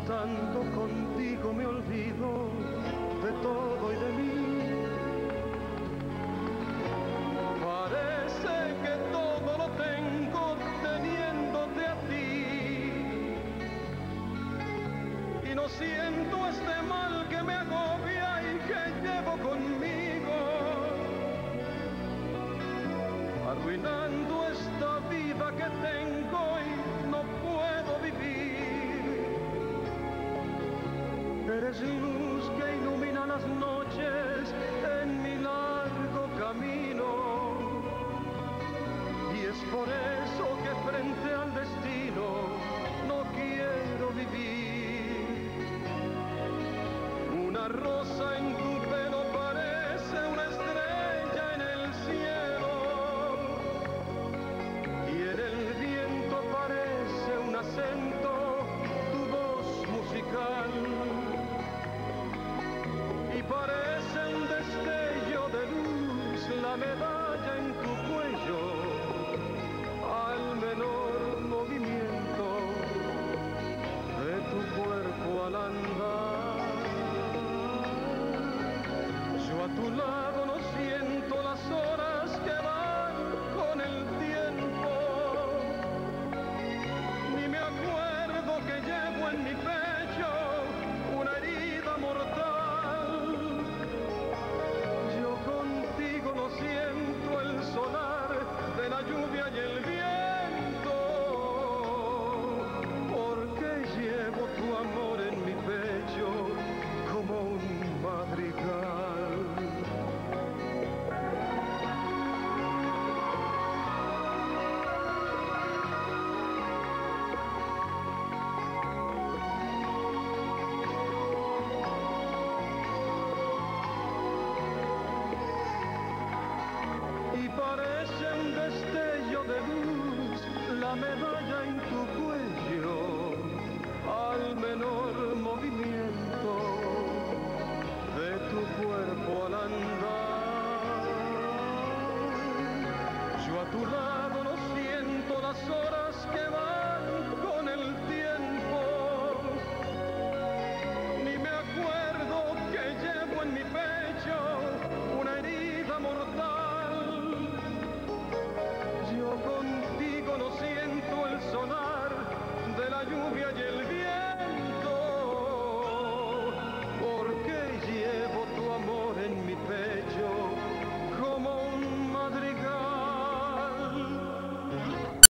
Estando contigo me olvido de todo y de mí. Parece que todo lo tengo teniéndote a ti. Y no siento este mal que me agobia y que llevo conmigo, arruinando esta vida que tengo y no puedo vivir. Eres luz que ilumina las noches en mi largo camino, y es por eso que frente al destino no quiero vivir. Una rosa en tu pelo parece una estrella en el cielo, y en el viento parece un acento tu voz musical. Y parece un destello de luz la medalla en tu cuello, al menor movimiento de tu cuerpo al andar. Yo a tu lado no siento las horas que van con el tiempo, ni me acuerdo que llevo en mi pecho una herida mortal. Yo contigo no siento el sonar de la lluvia y el viento, porque llevo tu amor en mi pecho como un madrigal. Y parece un destello de luz la medalla en tu cuello, al menor movimiento de tu cuerpo al andar. Yo a tu lado